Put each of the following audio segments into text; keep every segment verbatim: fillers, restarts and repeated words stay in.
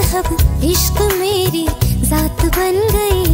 मजहब इश्क मेरी जात बन गई।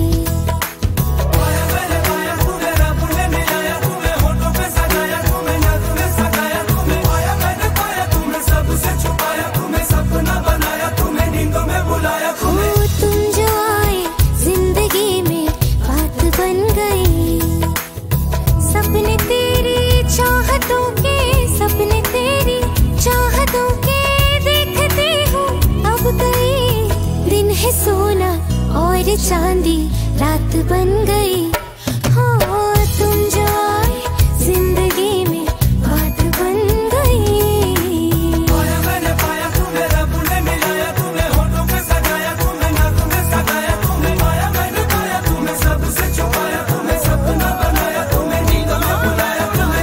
सोना और चांदी रात बन गई। हो तुम जो आए जिंदगी में बात बन गई। पाया मैंने पाया तुम्हें रब ने मिलाया, तुम्हें होठों पे सजाया, तुम्हें नाक में सजाया, तुम्हें पाया मैंने पाया, तुम्हें सबसे छुपाया, तुम्हें सपना बनाया, तुम्हें नींदों में बुलाया, तुम्हें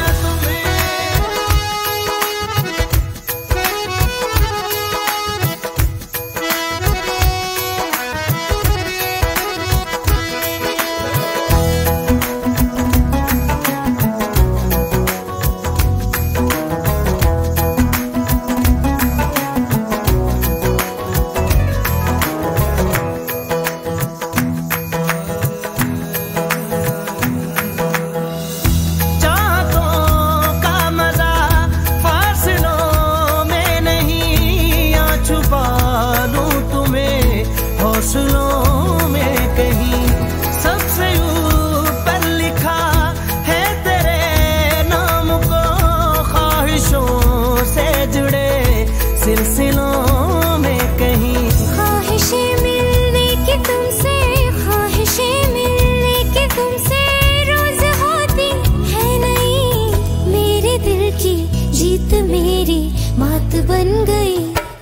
हौसलों में कहीं सबसे ऊपर लिखा है तेरे नाम को, ख्वाहिशों से जुड़े सिलसिलों में कहीं। ख्वाहिशें मिलने की तुमसे, ख्वाहिशें मिलने की तुमसे रोज होती है नहीं। मेरे दिल की जीत मेरी मात बन गई।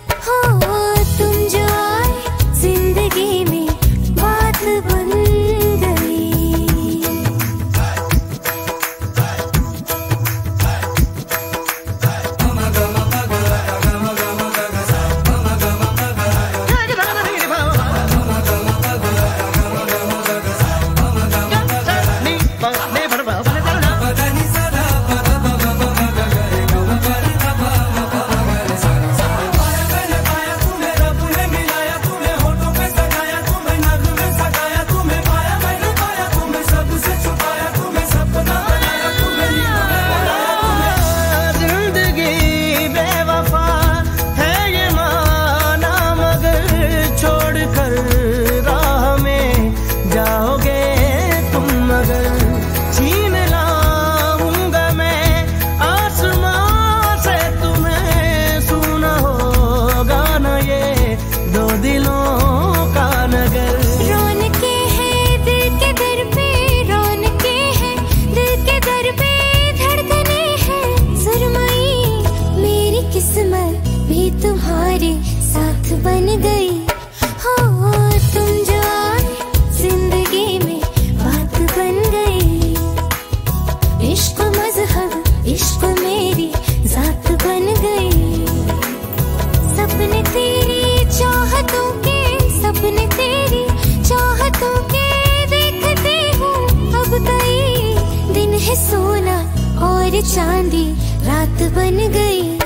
तुम्हारे साथ बन गई। हो तुम जो आए जिंदगी में बात बन गई। इश्क मजहब इश्क मेरी जात बन गई। सपने तेरी चाहतों के, सपने तेरी चाहतों के देखते हूँ अब कई दिन है। सोना और चांदी रात बन गई।